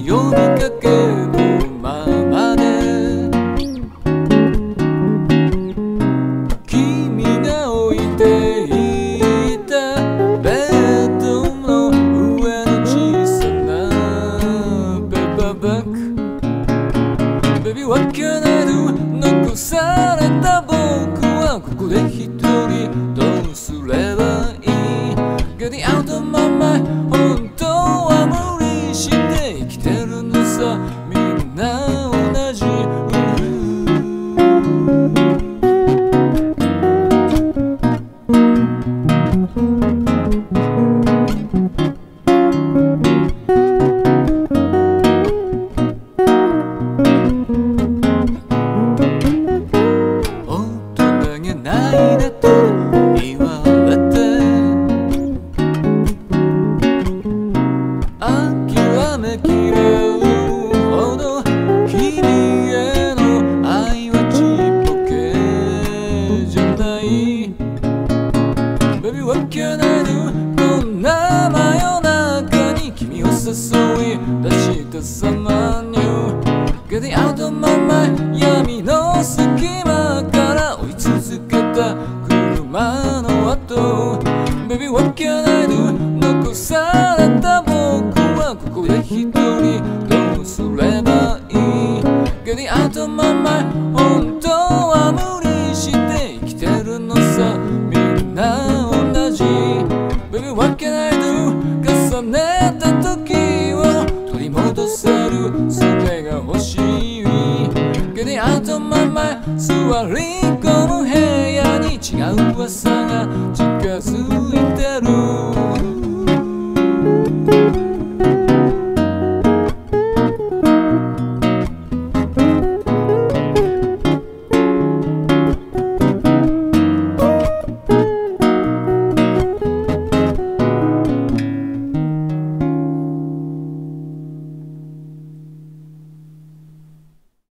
呼びかけるままで君が置いていたベッドの上の小さなペーパーバッグ Baby what can I do 残された僕はここで一人どうすればいい Getting out of my mind 本当は無理して生きてるのさみんな同じ大人げないねと言われて諦めきれるほど君への愛はちっぽけじゃない Baby what can I do こんな真夜中に君を誘い出したさまに Getting out of my mind 闇の隙間から追い続けた車の後 Baby what can I do 残された僕はここで一人どうすればいい Getting out of my mind 本当は無理して生きてるのさみんな同じ Baby what can I do 重ねた時を取り戻せる術が欲しい Getting out of my mind 座り込む部屋に違う噂が近づいて